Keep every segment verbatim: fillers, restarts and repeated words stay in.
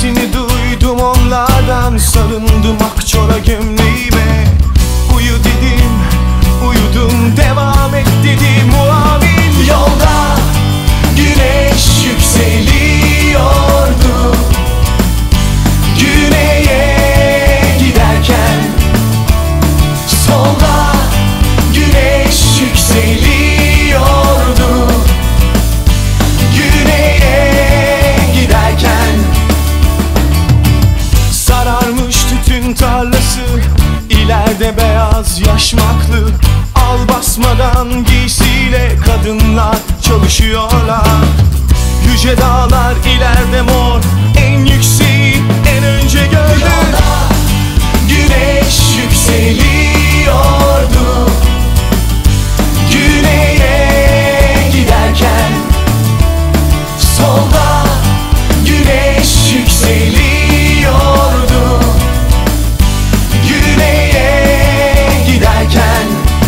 sesini duydum onlardan, sarındım akçora gömleğime. Uyu dedim, uyudum, devam et dedi muavin. Yolda güneş yükseliyordu, güneye giderken. Solda güneş yükseliyordu, güneye giderken. Sararmış tütün tarlası, ileride beyaz yaşmaklı. Al basmadan giysiyle kadınlar çalışıyorlar. Yüce dağlar ileride mor, en yükseği en önce gördüm. Yolda güneş yükseliyordu, güneye giderken. Solda güneş yükseliyordu, güneye giderken.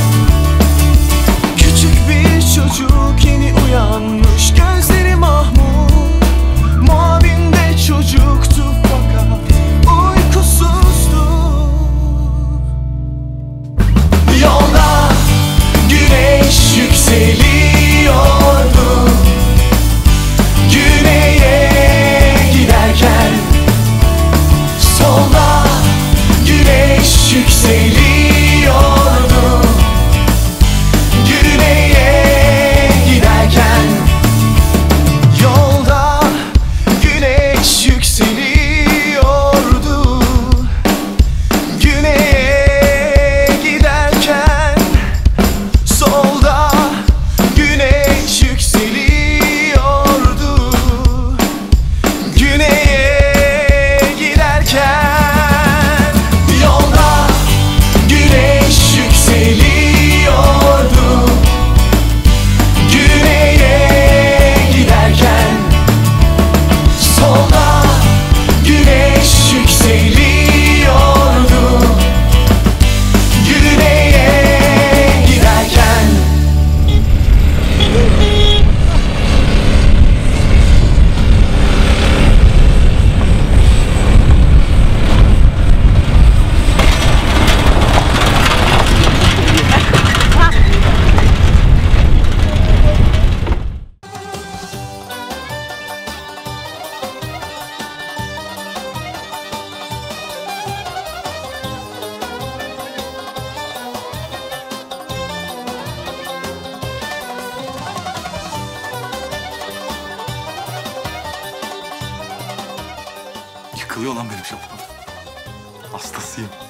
Küçük bir çocuk yeni uyanmış, gözleri mahmur. Muavin de çocuktu fakat uykusuzdu. Yolda güneş yükseliyordu, güneye giderken. Solda güneş yükseliyordu, güneye giderken. Yolda güneş yükseliyordu, güneye giderken. Solda güneş yükseliyordu, güneye giderken. Yolda güneş yükseliyordu, güneye giderken. Solda güneş yükseliyordu, güneye giderken. Yıkılıyor lan benim şapkam. Hastasıyım.